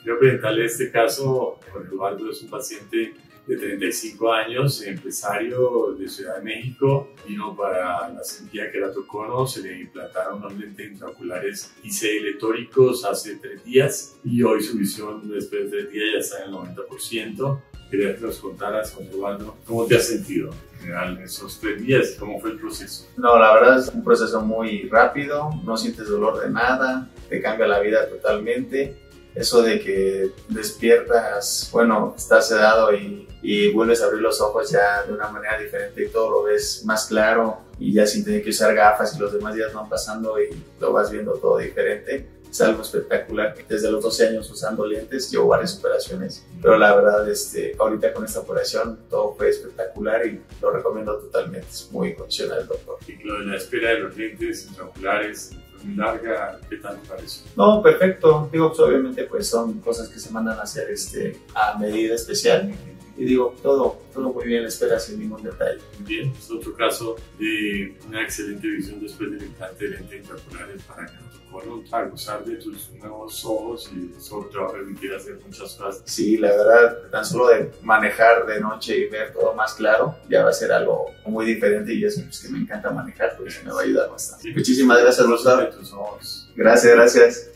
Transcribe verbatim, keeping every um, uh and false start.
Quiero presentarle este caso. Jorge Eduardo es un paciente de treinta y cinco años, empresario de Ciudad de México. Vino para la cirugía queratocono, se le implantaron unos lentes intraoculares I C L tóricos hace tres días y hoy su visión después de tres días ya está en el noventa por ciento. Quería que nos contaras, Jorge Eduardo, ¿cómo te has sentido en general en esos tres días? ¿Cómo fue el proceso? No, la verdad es un proceso muy rápido, no sientes dolor de nada, te cambia la vida totalmente. Eso de que despiertas, bueno, estás sedado y, y vuelves a abrir los ojos ya de una manera diferente y todo lo ves más claro y ya sin tener que usar gafas y los demás días van pasando y lo vas viendo todo diferente. Es algo espectacular. Desde los doce años usando lentes, llevo varias operaciones, pero la verdad, este, ahorita con esta operación todo fue espectacular y lo recomiendo totalmente. Es muy funcional el doctor. Y lo de la espera de los lentes intraoculares fue muy larga, ¿qué tal te pareció? No, perfecto. Digo, pues obviamente pues son cosas que se mandan a hacer este, a medida especial. Y digo, todo, todo muy bien, espera sin ningún detalle. Bien, es otro caso de una excelente visión después del implante de lentes intraoculares para queratocono, a gozar de tus nuevos ojos y eso te va a permitir hacer muchas cosas. Sí, la verdad, tan solo de manejar de noche y ver todo más claro, ya va a ser algo muy diferente y eso es que me encanta manejar, pues me va a ayudar bastante. Sí, muchísimas gracias, Gustavo. de tus ojos. Gracias, gracias.